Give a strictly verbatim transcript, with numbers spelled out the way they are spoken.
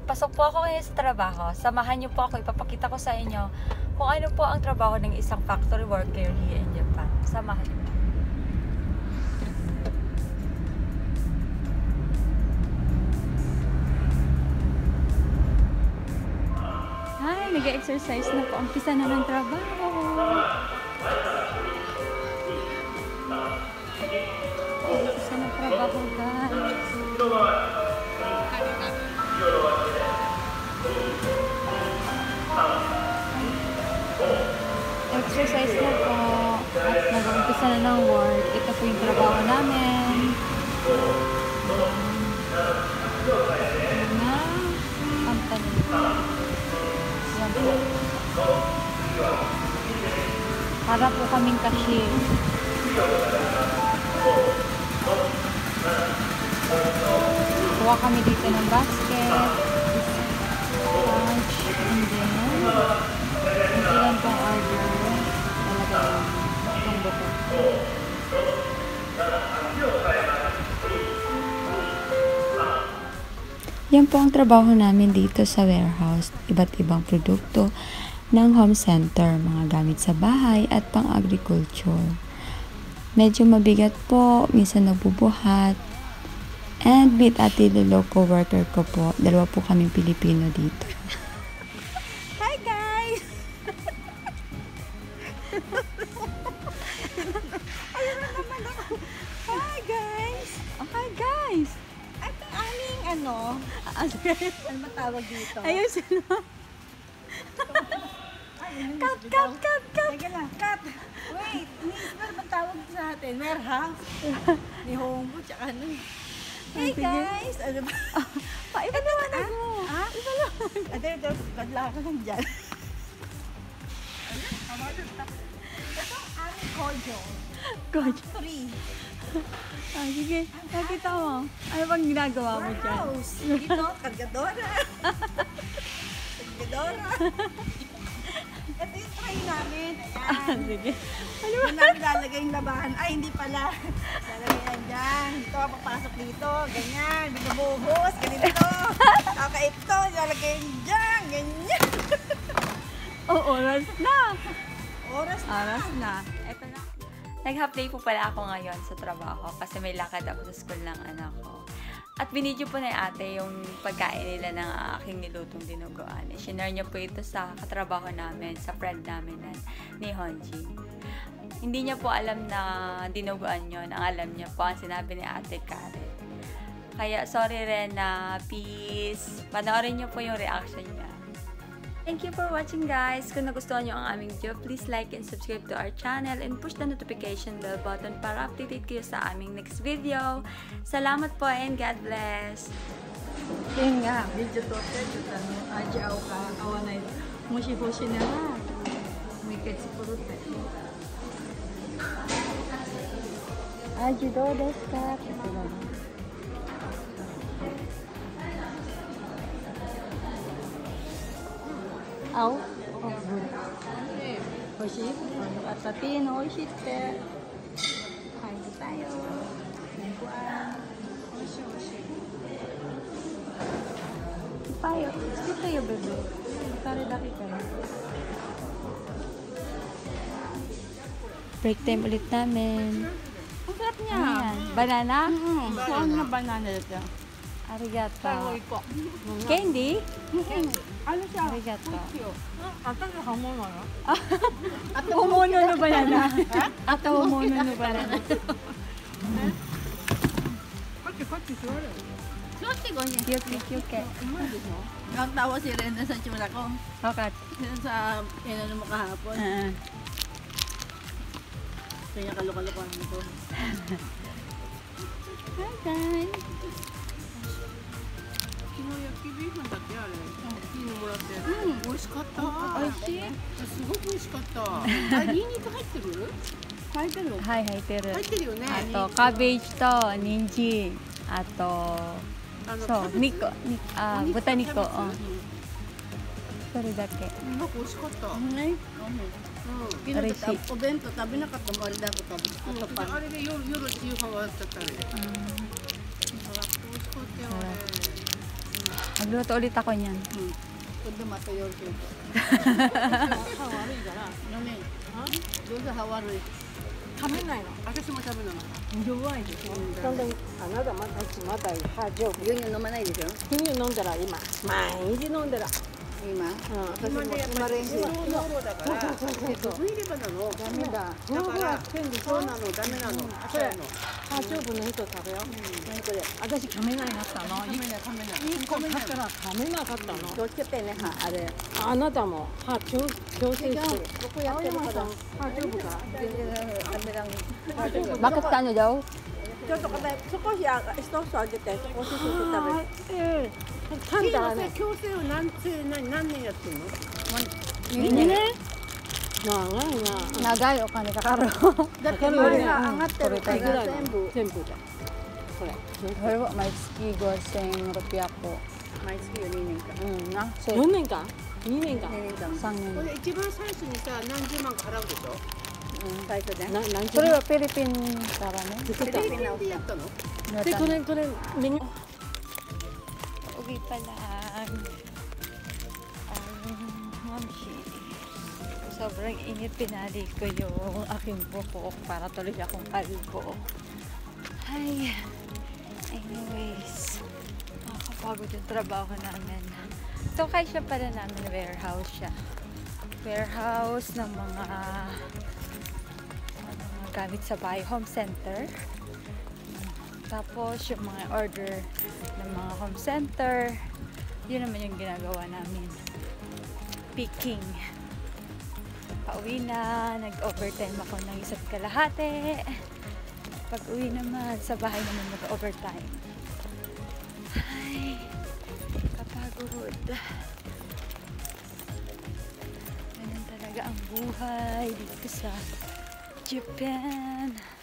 Pasok po ako ngayon sa trabaho. Samahan niyo po ako. Ipapakita ko sa inyo kung ano po ang trabaho ng isang factory worker here in Japan. Samahan niyo. Ay, nag-exercise na po. Umpisa na ng trabaho. Umpisa na trabaho, guys. Exercise na po. At nag-umpisa na ng work. Ito po yung trabaho namin. Na company. Yan po. Para po kaming cashier. Kuha kami dito ng basket. Lunch. And then, ang ilan pang order. Talaga yung buko. Yan po ang trabaho namin dito sa warehouse. Iba't ibang produkto ng home center, mga gamit sa bahay at pang-agriculture. Medyo mabigat po, minsan nagbubuhat. And meet ate Lolo, co-worker ko po. Dalawa po kaming Pilipino dito. Hi guys! Ayun na naman ako. Hi guys! Oh, hi guys! At ang aming ano, ano matawag dito? Ayun sila. Cut, cut, cut, cut! Teka lang, cut! Wait, Miss, ano ba tawag sa atin? Warehouse? Ni Hongo, tsaka ano. Hey guys! Ano ba? Paiba naman ako. Ah? Iba lang. Ate, ito, kadla ka lang dyan. Ito ang aming kojo. Gosh. Three. Ah, sige, nakita mo. Ano bang ginagawa mo dyan? Warehouse. Dito, kargadora. Kargadora. Ito yung tray namin. Ah, Ayan. sige. Ano Doon namin lalagay yung labahan. Ay, hindi pala. Lalagay yan dyan. Ito, papasok dito. Ganyan. Binubuhos. Ganito. Okay, ito. Lalagay yan dyan. Ganyan. Oh, oras na. Oras na. Oras na. Eto na. Nag-half day po pala ako ngayon sa trabaho kasi may lakad ako sa school ng anak ko. At binidyo po na ate yung pagkain nila ng aking nilutong dinuguan. I-share niya po ito sa katrabaho namin, sa friend namin na, ni Honji. Hindi niya po alam na dinuguan yun. Ang alam niya po ang sinabi ni ate Karen. Kaya sorry rin na peace. Panoorin niyo po yung reaction niya. Thank you for watching guys. Kung nagustuhan niyo ang aming video, please like and subscribe to our channel and push the notification bell button para updated kayo sa aming next video. Salamat po and God bless. Yun nga. Video to. Ano, aja ako ka. Awa na ito. Mushi-fushi na nga. May ketsi puro tayo. Aji, do desu ka? Aw? Oh, good. Oishi? At satin, oishi ite. Kain tayo. Nagkuan. Oishi, oishi. Payo. Ito yung bebe. Kare-daki ka na. Break time ulit namin. Ang sarap niya. Ano yan? Banana? Mm-hmm. Saan na banana dito? Arigato. ko. Candy? Ano siya? Arigato. Ata na hamono na? Ato umuno no banana. Ato umuno no banana. Kachi, kachi, sure. Sote ko niya. Kyuki, kyuki. Ang tawa si Rena sa tsura ko. Hakat. Sa inano mo kahapon. Ah. Kaya kalukalokan nito. Hi guys. 昨日焼きビーフンだっけあれ。昨日もらって。うん、美味しかった。 美味しい？ すごく美味しかった。あ、ニンニク入ってる？入ってる。 はい、入ってる。 入ってるよね。 あと、カベージと人参。あと、そう、肉。あ、豚肉。うん。それだけ。 なんか美味しかった。ね。うん。 嬉しい。 お弁当食べなかったもんあれだと食べ。あとパン。あれで夜夜夕飯はやっちゃったね。美味しかったよね。 Magluto ulit ako niyan. Hmm. Kundo matuyo ko. Hawaru igara. Nani? Ha? Doon sa hawaru. 食べないの。 私も食べないの。 弱いでしょ。そんであなたまたいつまたはじょう。 牛乳飲まないでしょ牛乳飲んだら今毎日飲んだら。 今うん。 私も今練習そうだからそうそうそうそう。 毒入れ歯なのダメだ。 だからそうなのダメなのそれはじょうぶの人食べよう。 何これ私噛めないなったの。 噛めない噛めない一個買ったら噛めなかったの。 気をつけてね歯あれあなたも歯調調整してる。 僕やってるから歯丈夫か。 全然ダメだ歯丈夫 Bakit ka ano daw? ちょっとこれ少しあ一つあげて少しずつ食べてええ。噛んだらね。 矯正を何何何年やってるのにねん。長いな。 Nagay o kani kakaro. だって前が上がってるから全部全部だ。これ。 Pero may ski goseng rupiah po. 毎月よにねんか Mm, na. So, よねんかにねんかにねんかん sang こ yun. れ一番最初にさ何十万か払うでしょ最初ねな何十 So, 万 Philippine karami. フィリピンでやったのでこれこれメニュー Uwi pa lang. Um, Mamshi. Sobrang init, pinali ko yung aking buhok para tuloy akong kalbo. Ay, anyways, nakakapagod yung trabaho namin. Ito kay siya pala namin, warehouse siya. Warehouse ng mga, mga gamit sa bahay, home center. Tapos yung mga order ng mga home center, yun naman yung ginagawa namin. Picking. Pauwi na, nag-overtime ako ng isa't kalahati. Pag uwi naman, sa bahay naman mag-overtime. Ay, kapagod. Ganun talaga ang buhay dito sa Japan.